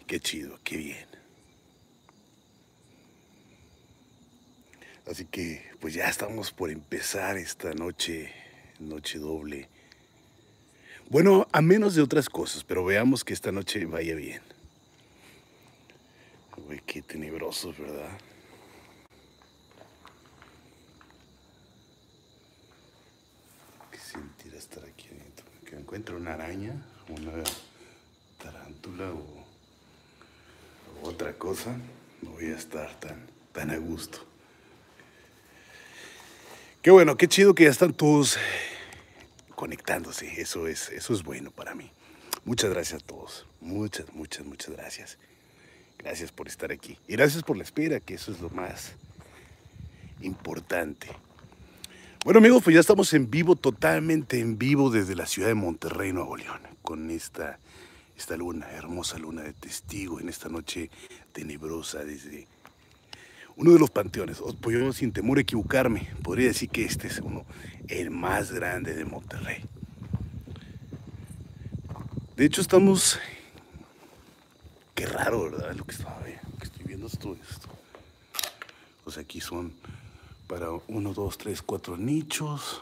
Qué chido, qué bien. Así que pues ya estamos por empezar esta noche, noche doble. Bueno, a menos de otras cosas, pero veamos que esta noche vaya bien. Güey, qué tenebroso, ¿verdad? Qué sentir estar aquí adentro. Que encuentre una araña, una tarántula o otra cosa, no voy a estar tan a gusto. Qué bueno, qué chido que ya están todos conectándose. Eso es bueno para mí. Muchas gracias a todos. Muchas gracias. Gracias por estar aquí. Y gracias por la espera, que eso es lo más importante. Bueno, amigos, pues ya estamos en vivo, totalmente en vivo desde la ciudad de Monterrey, Nuevo León, con esta luna, hermosa luna de testigo en esta noche tenebrosa desde uno de los panteones. Pues yo, sin temor a equivocarme, podría decir que este es el más grande de Monterrey. De hecho, estamos... Qué raro, ¿verdad? Lo que estoy viendo es todo esto. Pues aquí son para 1, 2, 3, 4 nichos.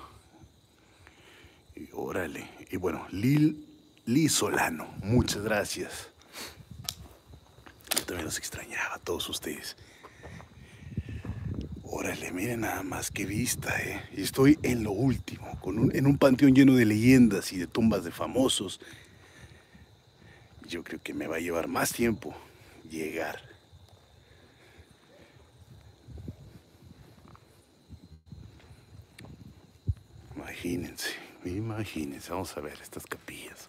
Y órale. Y bueno, Li Solano, muchas gracias. Yo también los extrañaba a todos ustedes. Órale, miren nada más qué vista, ¿eh? Y estoy en lo último, en un panteón lleno de leyendas y de tumbas de famosos. Yo creo que me va a llevar más tiempo llegar. Imagínense, vamos a ver estas capillas.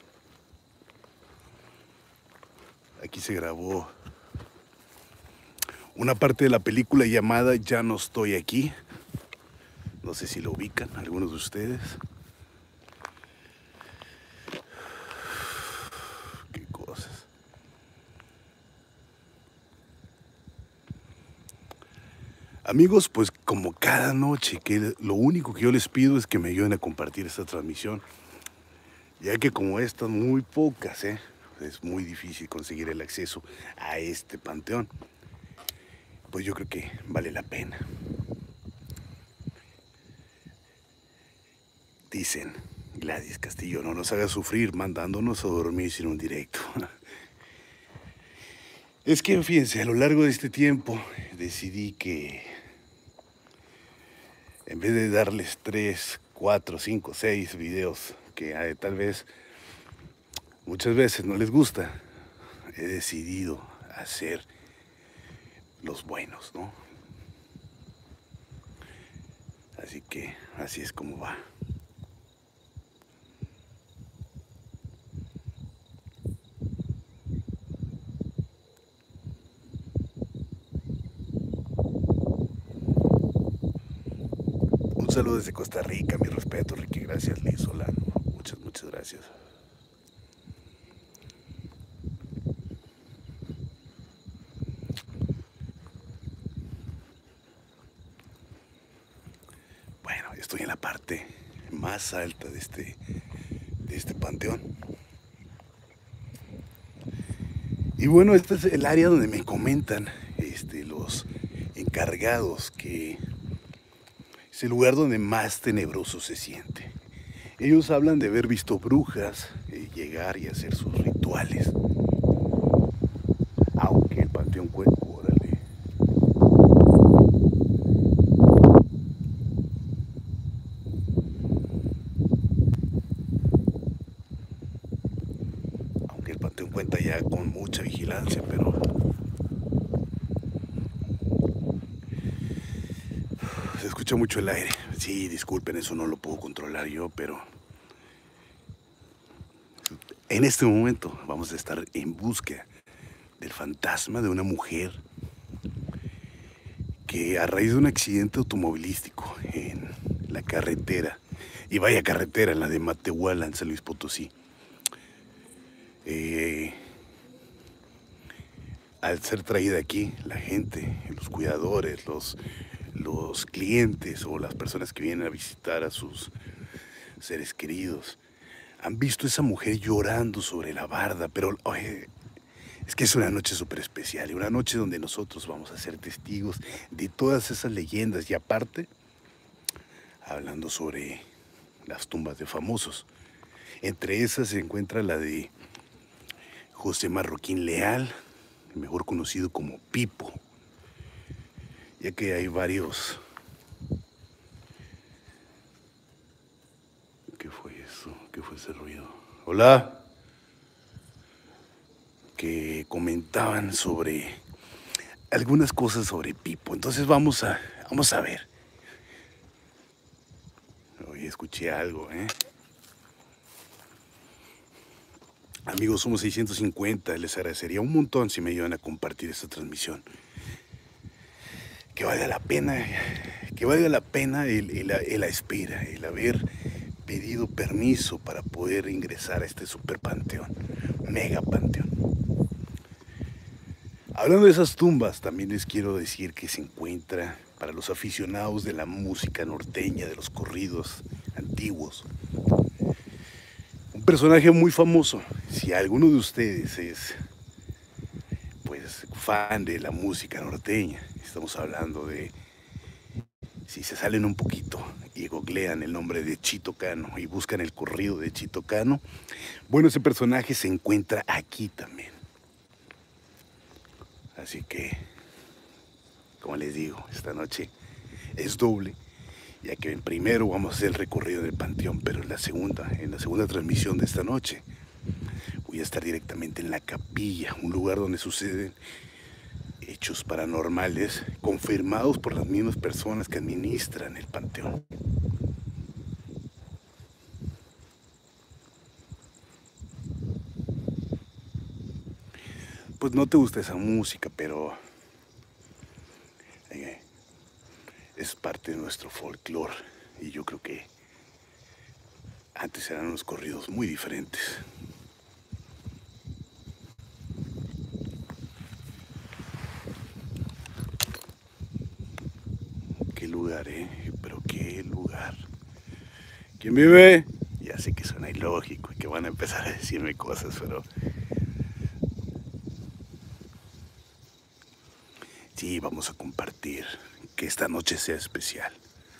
Aquí se grabó una parte de la película llamada Ya no estoy aquí. No sé si lo ubican algunos de ustedes. Qué cosas. Amigos, pues como cada noche, que lo único que yo les pido es que me ayuden a compartir esta transmisión, ya que como estas muy pocas, es muy difícil conseguir el acceso a este panteón. Pues yo creo que vale la pena. Dicen, Gladys Castillo, no nos haga sufrir mandándonos a dormir sin un directo. Es que, fíjense, a lo largo de este tiempo decidí que en vez de darles 3, 4, 5, 6 videos que tal vez muchas veces no les gusta, he decidido hacer los buenos, ¿no? Así que así es como va. Un saludo desde Costa Rica, mi respeto, Ricky. Gracias, Liz Solano. Muchas gracias. Bueno, estoy en la parte más alta de este panteón. Y bueno, este es el área donde me comentan los encargados que es el lugar donde más tenebroso se siente. Ellos hablan de haber visto brujas llegar y hacer sus rituales. Aunque el panteón órale. Aunque el panteón cuenta ya con mucha vigilancia, pero se escucha mucho el aire. Sí, disculpen, eso no lo puedo controlar yo, pero en este momento vamos a estar en búsqueda del fantasma de una mujer que a raíz de un accidente automovilístico en la carretera, y vaya carretera, en la de Matehuala, en San Luis Potosí, al ser traída aquí, la gente, los cuidadores, los clientes o las personas que vienen a visitar a sus seres queridos, han visto a esa mujer llorando sobre la barda, pero Es que es una noche súper especial y una noche donde nosotros vamos a ser testigos de todas esas leyendas y aparte, hablando sobre las tumbas de famosos. Entre esas se encuentra la de José Marroquín Leal, mejor conocido como Pipo, ya que hay varios... ¿Qué fue eso? ¿Qué fue ese ruido? Hola. Que comentaban sobre algunas cosas sobre Pipo. Entonces vamos a ver. Oye, escuché algo, ¿eh? Amigos, somos 650. Les agradecería un montón si me ayudan a compartir esta transmisión. Que valga la pena, la espera, el haber pedido permiso para poder ingresar a este super panteón, mega panteón. Hablando de esas tumbas, también les quiero decir que se encuentra para los aficionados de la música norteña, de los corridos antiguos, un personaje muy famoso. Si alguno de ustedes es pues fan de la música norteña, estamos hablando de, si se salen un poquito y googlean el nombre de Chito Cano y buscan el corrido de Chito Cano, bueno, ese personaje se encuentra aquí también. Así que, como les digo, esta noche es doble, ya que primero vamos a hacer el recorrido del panteón, pero en la segunda transmisión de esta noche, voy a estar directamente en la capilla, un lugar donde suceden hechos paranormales confirmados por las mismas personas que administran el panteón. Pues no te gusta esa música, pero es parte de nuestro folclore y yo creo que antes eran unos corridos muy diferentes. Qué lugar, pero qué lugar. ¿Quién vive? Ya sé que suena ilógico y que van a empezar a decirme cosas, pero sí, vamos a compartir que esta noche sea especial.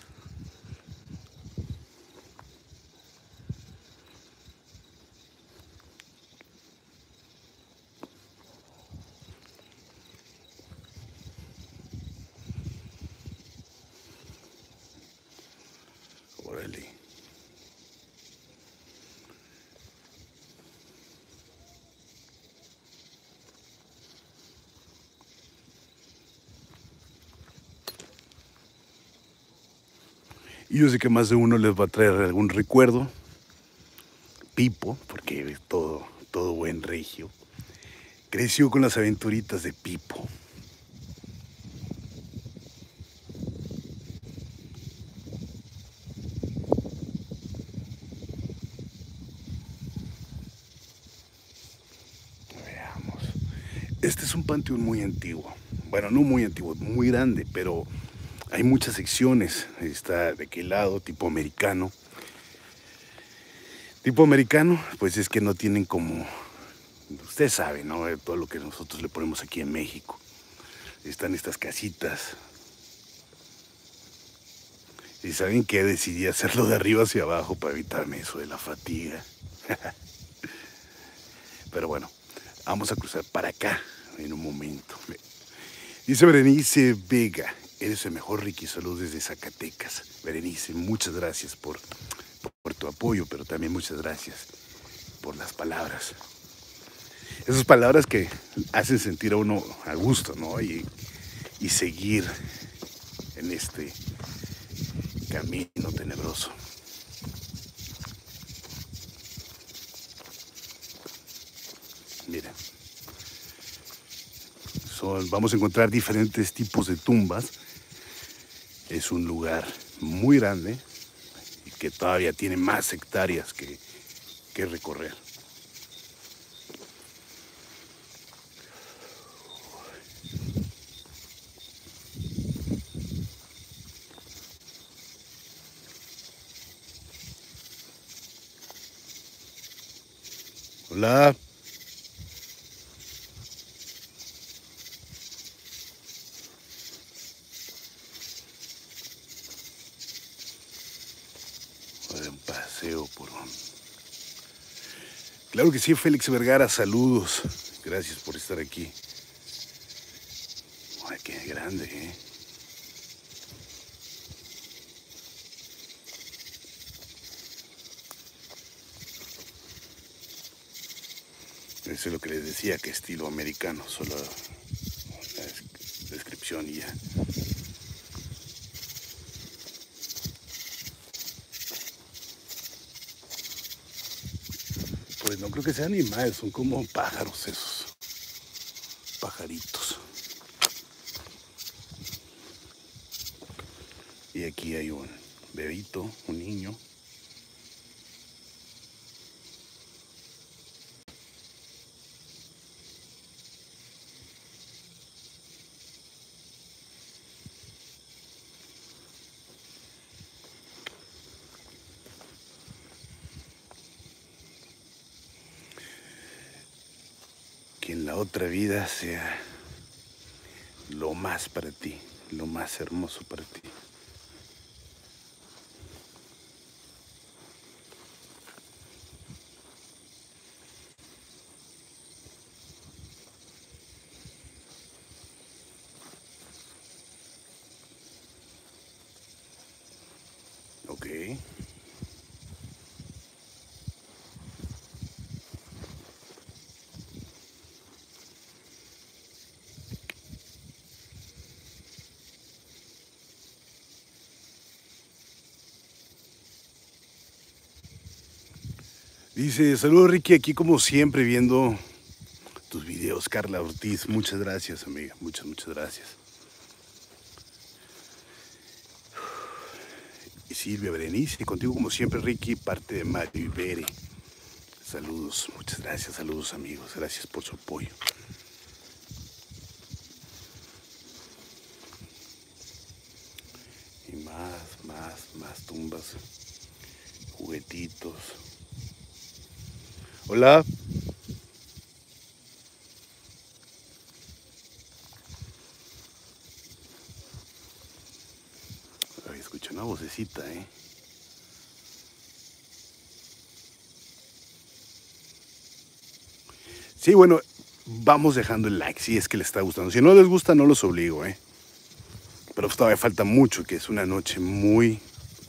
Órale. Y yo sé que más de uno les va a traer algún recuerdo. Pipo, porque todo buen regio, creció con las aventuritas de Pipo. Veamos. Este es un panteón muy antiguo. Bueno, no muy antiguo, muy grande, pero hay muchas secciones. Está de aquel lado, tipo americano. Tipo americano, pues es que no tienen como... Usted sabe, ¿no? Todo lo que nosotros le ponemos aquí en México. Están estas casitas. Y saben que decidí hacerlo de arriba hacia abajo para evitarme eso de la fatiga. Pero bueno, vamos a cruzar para acá en un momento. Dice Berenice Vega, eres el mejor, Ricky. Saludos desde Zacatecas. Berenice, muchas gracias por tu apoyo, pero también muchas gracias por las palabras. Esas palabras que hacen sentir a uno a gusto, ¿no? Y seguir en este camino tenebroso. Mira, vamos a encontrar diferentes tipos de tumbas. Es un lugar muy grande y que todavía tiene más hectáreas que recorrer. Hola. paseo por un... Claro que sí, Félix Vergara, saludos. Gracias por estar aquí. Ay, qué grande, ¿eh? Eso es lo que les decía, que estilo americano, solo la descripción y ya. Pues no creo que sean animales, son como pájaros esos, pajaritos. Y aquí hay un bebito, un niño. Que en la otra vida sea lo más para ti, lo más hermoso para ti. Ok. Dice, saludos Ricky, aquí como siempre viendo tus videos, Carla Ortiz. Muchas gracias, amiga, muchas gracias. Y Silvia Berenice, contigo como siempre Ricky, parte de Mario Ibere. Saludos, muchas gracias, saludos amigos, gracias por su apoyo. Y más tumbas, juguetitos. Hola. Ay, escucho una vocecita, ¿eh? Sí, bueno, vamos dejando el like si es que les está gustando. Si no les gusta, no los obligo, ¿eh? Pero todavía falta mucho, que es una noche muy...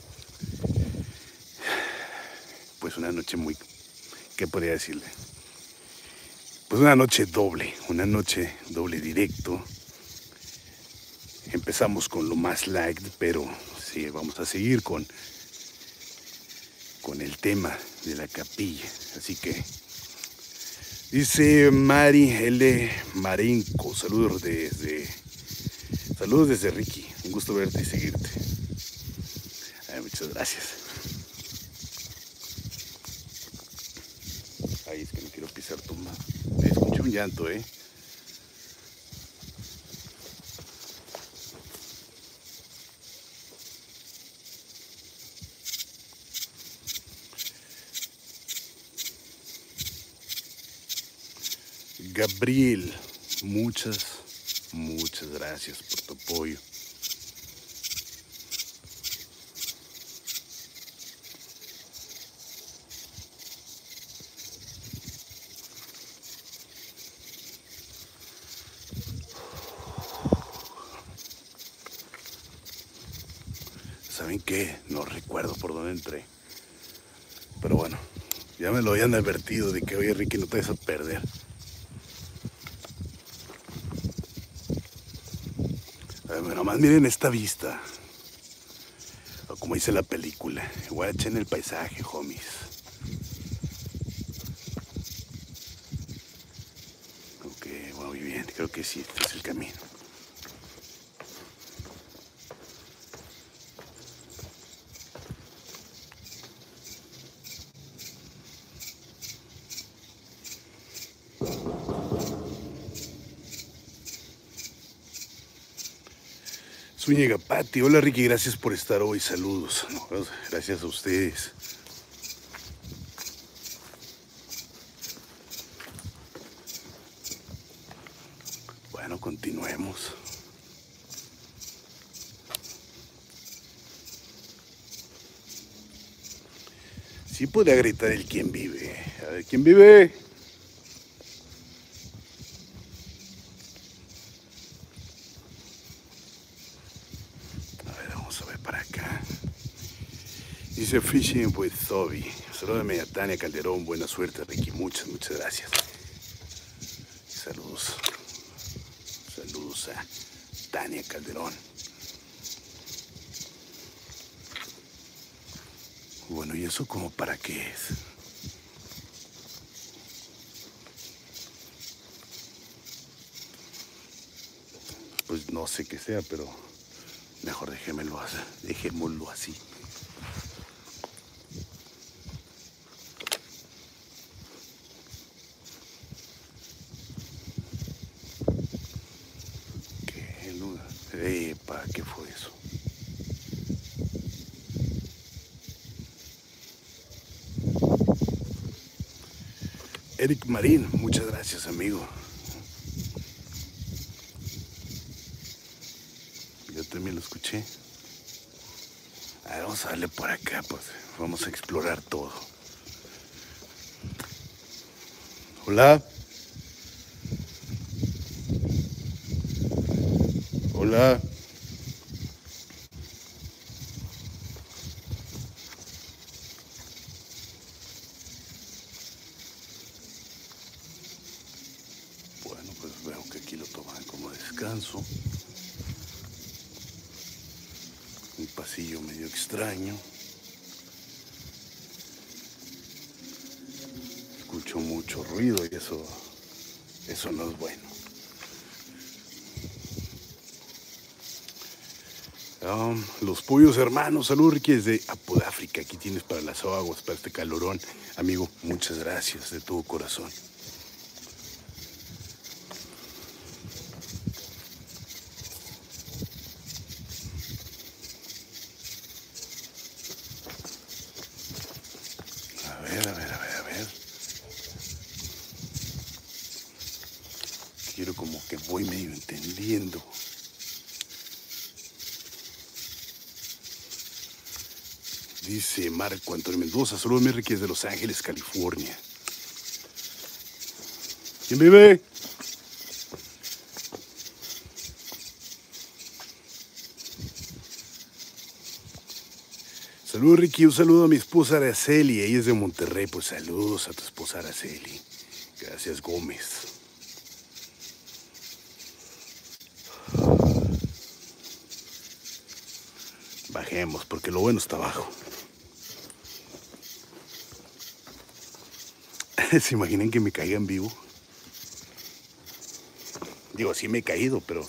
Pues una noche muy... ¿Qué podría decirle? Pues una noche doble directo. Empezamos con lo más liked, pero sí, vamos a seguir con el tema de la capilla. Así que... Dice Mari L. Marenco, saludos desde Ricky, un gusto verte y seguirte. Ay, muchas gracias. Ay, es que no quiero pisar tumba. Escuché un llanto, ¿eh? Gabriel, muchas gracias por tu apoyo. ¿Saben qué? No recuerdo por dónde entré. Pero bueno, ya me lo habían advertido de que oye Ricky, no te vas a perder. Bueno, más miren esta vista. O como dice la película, guachen el paisaje, homies. Ok, bueno, muy bien, creo que sí, este es el camino. Zúñiga Pati, hola Ricky, gracias por estar hoy, saludos. No, gracias a ustedes. Bueno, continuemos. Sí podría gritar el quién vive. A ver, ¿quién vive? A ver, vamos a ver para acá. Dice Fishing with Zobi. Salúdame a Tania Calderón. Buena suerte, Ricky. Muchas gracias. Saludos. Saludos a Tania Calderón. Bueno, ¿y eso como para qué es? Pues no sé qué sea, pero mejor dejémoslo así. ¿Qué luna? Epa, ¿qué fue eso? Eric Marín, muchas gracias, amigo. Yo también lo escuché. A ver, vamos a darle por acá, pues. Vamos a explorar todo. Hola. Hola. Bueno, pues veo que aquí lo toman como descanso. Un pasillo medio extraño. Escucho mucho ruido y eso no es bueno. Los pollos hermanos, saludos Ricky desde Apodáfrica. Aquí tienes para las aguas, para este calorón. Amigo, muchas gracias de todo corazón. A ver. Quiero como que voy medio entendiendo. Dice Marco Antonio Mendoza, saludos mi Ricky desde Los Ángeles, California. ¿Quién vive? Saludos Ricky, un saludo a mi esposa Araceli, ella es de Monterrey, pues saludos a tu esposa Araceli. Gracias Gómez. Bajemos, porque lo bueno está abajo. ¿Se imaginan que me caiga en vivo? Digo, sí me he caído, pero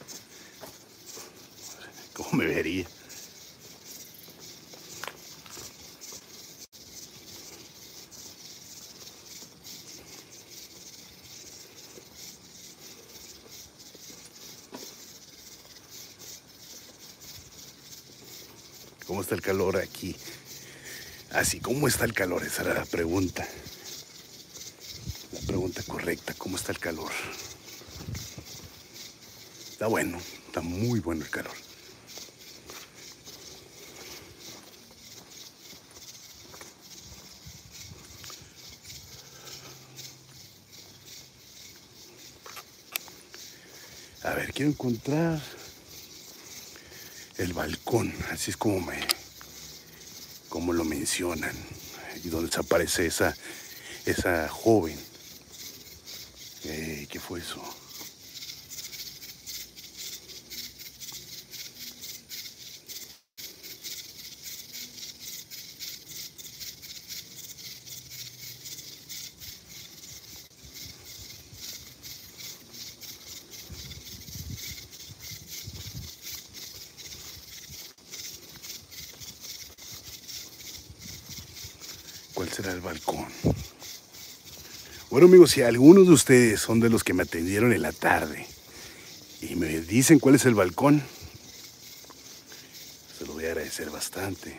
¿cómo me vería? ¿Cómo está el calor aquí? Así, ¿cómo está el calor? Esa era la pregunta. La pregunta correcta, ¿cómo está el calor? Está bueno, está muy bueno el calor. A ver, quiero encontrar el balcón, así es como lo mencionan, y donde se aparece esa joven. ¿Qué fue eso? ¿Cuál será el balcón? Bueno amigos, si algunos de ustedes son de los que me atendieron en la tarde y me dicen cuál es el balcón, se lo voy a agradecer bastante.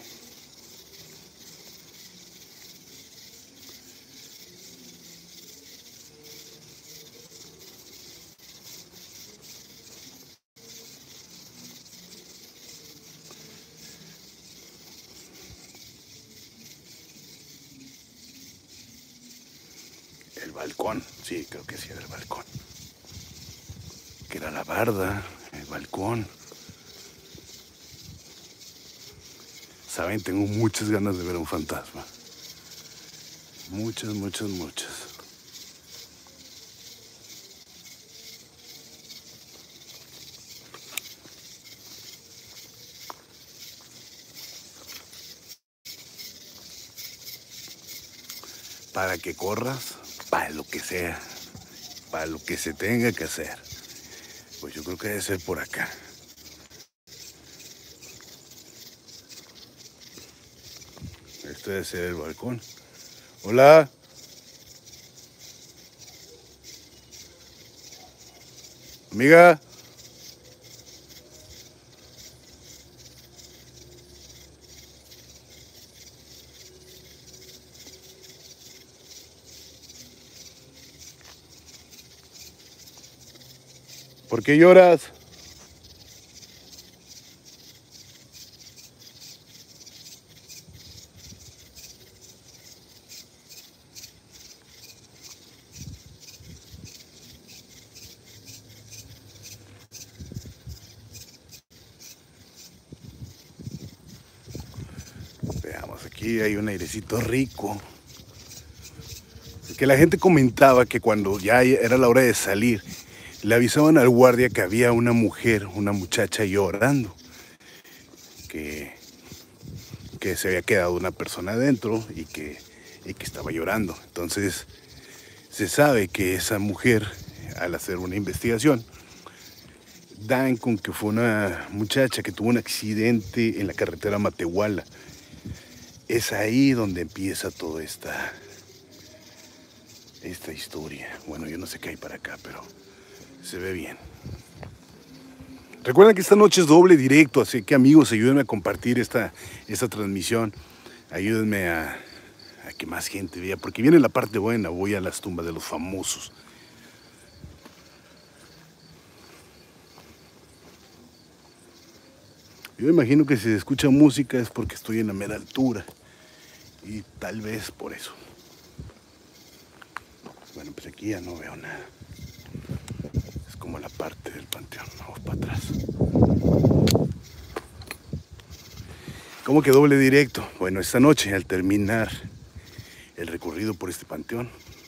balcón. Sí, creo que sí era el balcón. Que era la barda, el balcón. Saben, tengo muchas ganas de ver un fantasma. Muchas, muchas, muchas. Para que corras, para lo que sea, para lo que se tenga que hacer. Pues yo creo que debe ser por acá. Este debe ser el balcón. Hola. Amiga. ¿Por qué lloras? Veamos, aquí hay un airecito rico. Que la gente comentaba que cuando ya era la hora de salir, le avisaban al guardia que había una mujer, una muchacha llorando. Que se había quedado una persona adentro y que estaba llorando. Entonces se sabe que esa mujer, al hacer una investigación, dan con que fue una muchacha que tuvo un accidente en la carretera Matehuala. Es ahí donde empieza toda esta historia. Bueno, yo no sé qué hay para acá, pero se ve bien. Recuerden que esta noche es doble directo, así que amigos, ayúdenme a compartir esta transmisión. Ayúdenme a que más gente vea, porque viene la parte buena. Voy a las tumbas de los famosos. Yo imagino que si se escucha música es porque estoy en la mera altura. Y tal vez por eso. Bueno, pues aquí ya no veo nada. Es como la parte del panteón. Vamos para atrás. ¿Cómo que doble directo? Bueno, esta noche, al terminar el recorrido por este panteón,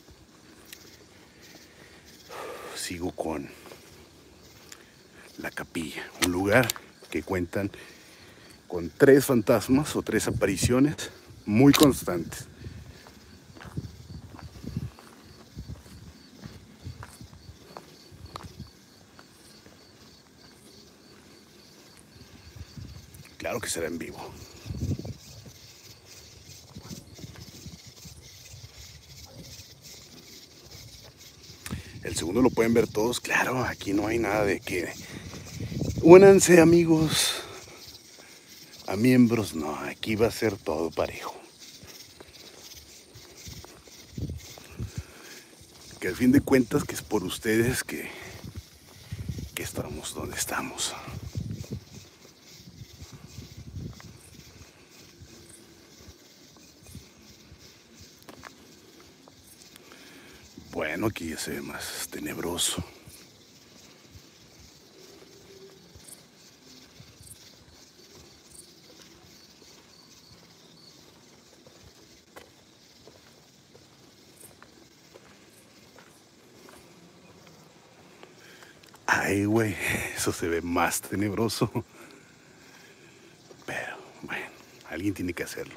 sigo con la capilla. Un lugar que cuentan con 3 fantasmas o 3 apariciones muy constantes. Claro que será en vivo. El segundo lo pueden ver todos. Claro, aquí no hay nada de que únanse, amigos, a miembros. No, aquí va a ser todo parejo. Que al fin de cuentas que es por ustedes que estamos donde estamos. Bueno, aquí ya se ve más tenebroso. Ay, güey, eso se ve más tenebroso. Pero, bueno, alguien tiene que hacerlo.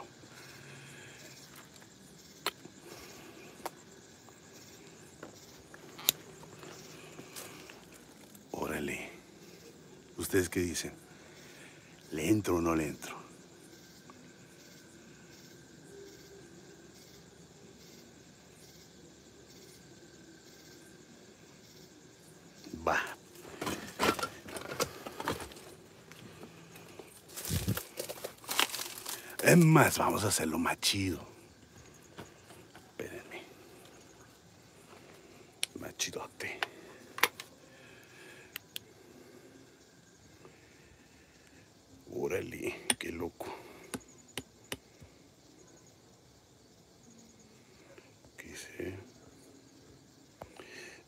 Órale. ¿Ustedes qué dicen? ¿Le entro o no le entro? Va. Es más, vamos a hacerlo más chido. Espérenme. Más chidote. Órale, qué loco. ¿Qué hice?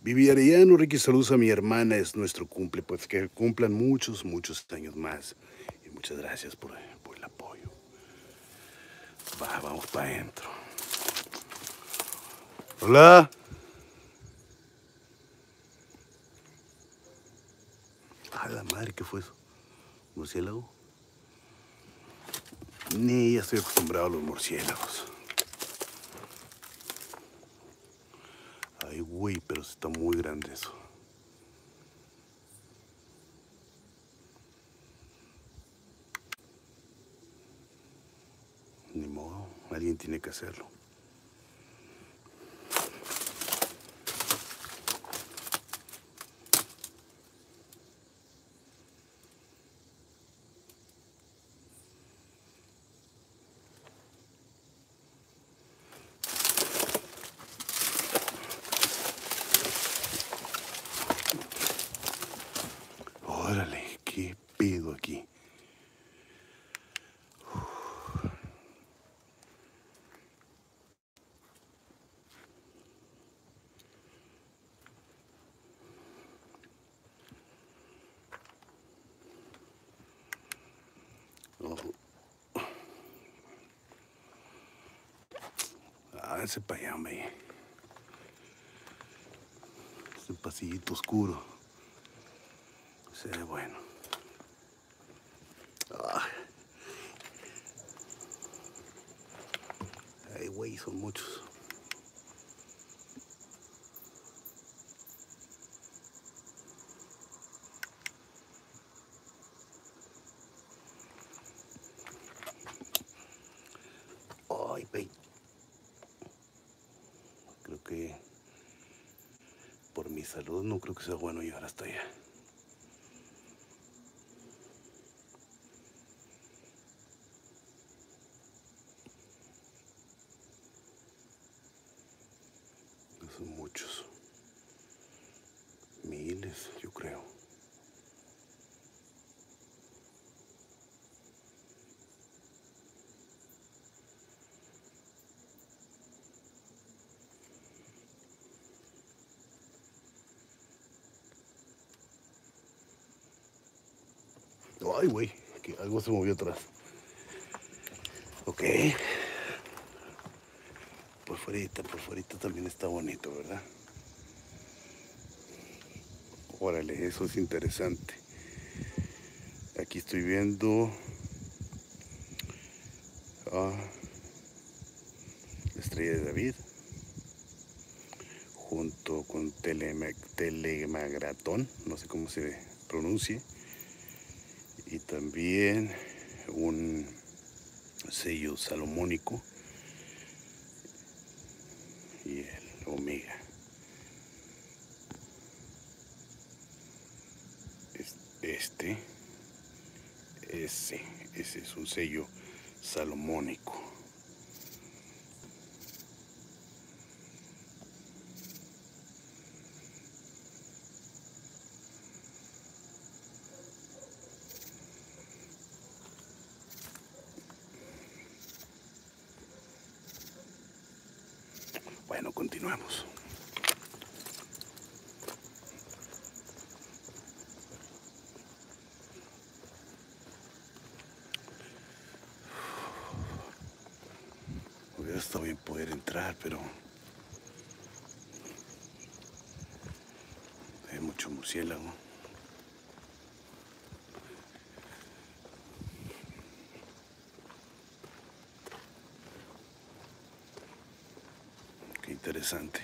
Vivi Arellano, Ricky, saludos a mi hermana, es nuestro cumple, pues que cumplan muchos, muchos años más. Y muchas gracias por el apoyo. Va, vamos para adentro. Hola. A la madre, ¿qué fue eso? ¿Murciélago? Ni, ya estoy acostumbrado a los murciélagos. Ay, güey, pero está muy grande eso. Ni modo, alguien tiene que hacerlo. Órale, qué pedo aquí. Oh. Ese para allá, hombre. Ese pasillito oscuro. Se ve bueno. Ay, güey, son muchos. Ay, güey. Creo que por mi salud no creo que sea bueno llegar hasta allá. Son muchos. Miles, yo creo. Ay, güey, que algo se movió atrás. Ok. Por fuerita también está bonito, ¿verdad? Órale, eso es interesante. Aquí estoy viendo la estrella de David junto con Telemagratón, no sé cómo se pronuncie, y también un sello salomónico y el Omega. Ese es un sello salomónico. Bueno, continuamos. Hubiera estado bien poder entrar, pero hay mucho murciélago. Qué interesante.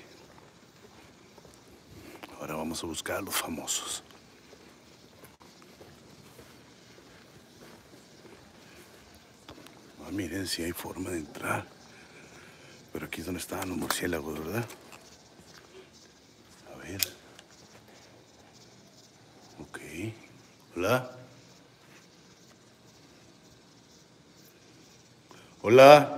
Ahora vamos a buscar a los famosos. Ah, miren si hay forma de entrar. Pero aquí es donde estaban los murciélagos, ¿verdad? A ver. Ok. Hola. Hola.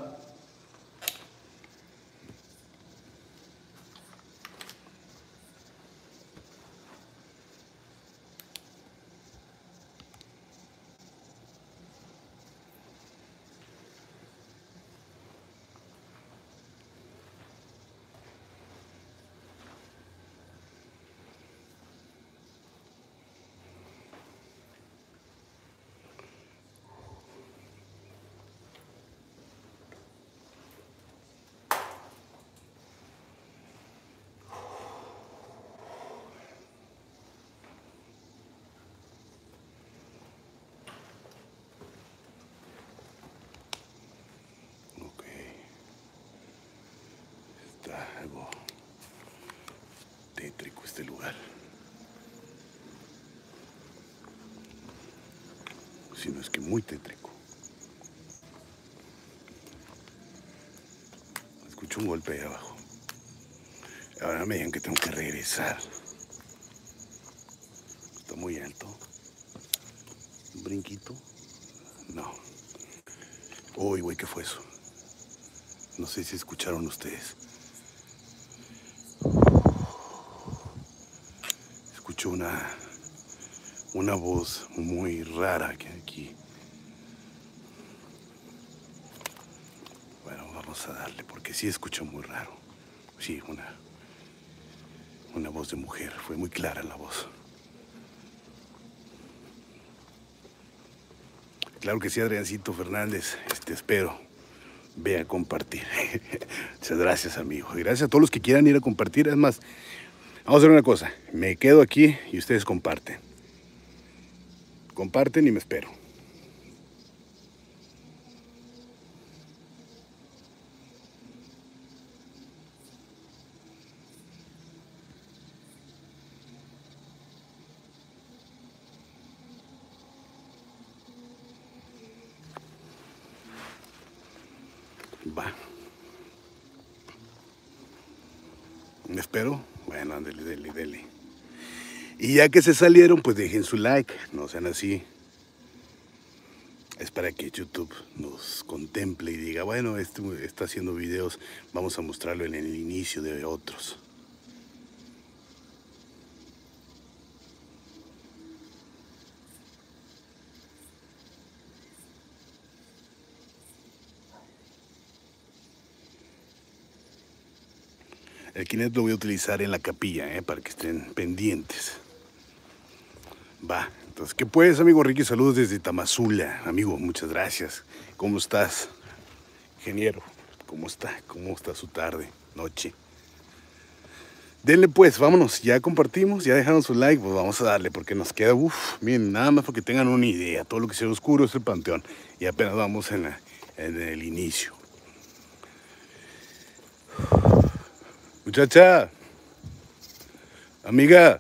está algo tétrico este lugar. Si no es que muy tétrico. Escucho un golpe ahí abajo. Ahora me digan que tengo que regresar. Está muy alto. Un brinquito. No. Uy, güey, ¿qué fue eso? No sé si escucharon ustedes. Escucho una voz muy rara que aquí. Bueno, vamos a darle porque sí escucho muy raro. Sí, una voz de mujer. Fue muy clara la voz. Claro que sí, Adriancito Fernández. Espero. Ve a compartir. Muchas gracias, amigo. Y gracias a todos los que quieran ir a compartir. Es más, vamos a hacer una cosa. Me quedo aquí y ustedes comparten. Comparten y me espero. Va. ¿Me espero? Bueno, dele. Y ya que se salieron, pues dejen su like. No sean así. Es para que YouTube nos contemple y diga, bueno, está haciendo videos, vamos a mostrarlo en el inicio de otros. El Kinect lo voy a utilizar en la capilla, para que estén pendientes. Va, entonces, ¿qué pues, amigo Ricky? Saludos desde Tamazula. Amigo, muchas gracias. ¿Cómo estás, ingeniero? ¿Cómo está? ¿Cómo está su tarde, noche? Denle pues, vámonos, ya compartimos, ya dejaron su like, pues vamos a darle, porque nos queda, miren, nada más para que tengan una idea, todo lo que sea oscuro es el panteón, y apenas vamos en el inicio. Muchacha, amiga.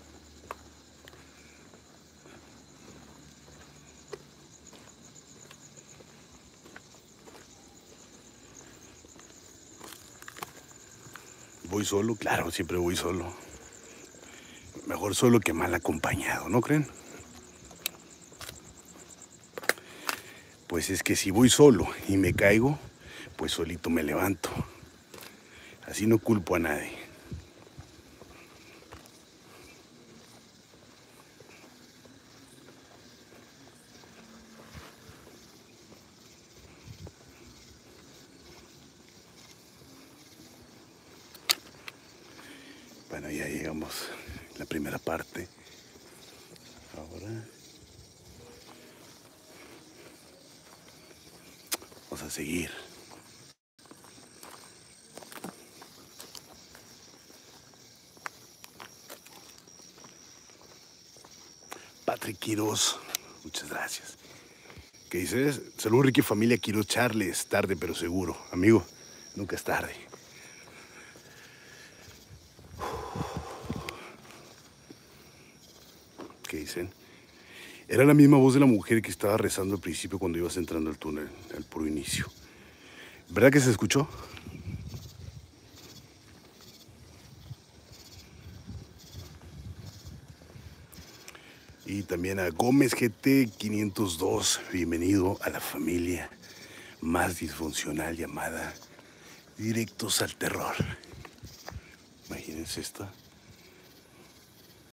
¿Voy solo? Claro, siempre voy solo. Mejor solo que mal acompañado, ¿no creen? Pues es que si voy solo y me caigo, pues solito me levanto. Así no culpo a nadie. Bueno, ya llegamos a la primera parte. Ahora vamos a seguir. Patrick Quiroz, muchas gracias. ¿Qué dices? Salud, Ricky, familia Quiroz Charles. Tarde pero seguro. Amigo, nunca es tarde. ¿Qué dicen? Era la misma voz de la mujer que estaba rezando al principio cuando ibas entrando al túnel, al puro inicio. ¿Verdad que se escuchó? Y también a Gómez GT 502. Bienvenido a la familia más disfuncional llamada Directos al Terror. Imagínense esta.